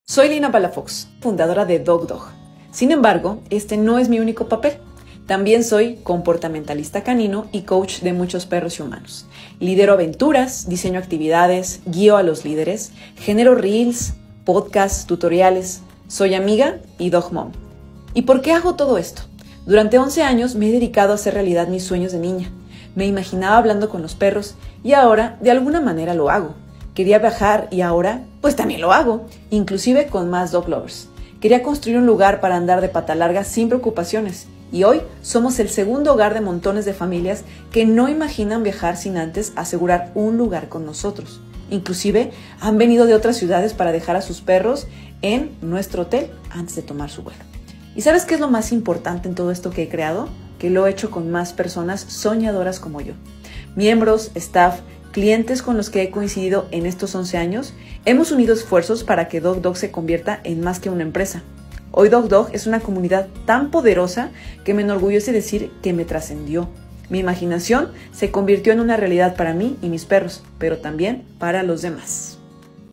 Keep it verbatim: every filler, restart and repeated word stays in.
Soy Lina Palafox, fundadora de Dog Dog. Sin embargo, este no es mi único papel. También soy comportamentalista canino y coach de muchos perros y humanos. Lidero aventuras, diseño actividades, guío a los líderes, genero reels, podcasts, tutoriales. Soy amiga y dog mom. ¿Y por qué hago todo esto? Durante once años me he dedicado a hacer realidad mis sueños de niña. Me imaginaba hablando con los perros y ahora de alguna manera lo hago. Quería viajar y ahora pues también lo hago, inclusive con más dog lovers. Quería construir un lugar para andar de pata larga sin preocupaciones y hoy somos el segundo hogar de montones de familias que no imaginan viajar sin antes asegurar un lugar con nosotros. Inclusive han venido de otras ciudades para dejar a sus perros en nuestro hotel antes de tomar su vuelo. ¿Y sabes qué es lo más importante en todo esto que he creado? Que lo he hecho con más personas soñadoras como yo. Miembros, staff, clientes con los que he coincidido en estos once años, hemos unido esfuerzos para que Dog Dog se convierta en más que una empresa. Hoy Dog Dog es una comunidad tan poderosa que me enorgullece decir que me trascendió. Mi imaginación se convirtió en una realidad para mí y mis perros, pero también para los demás.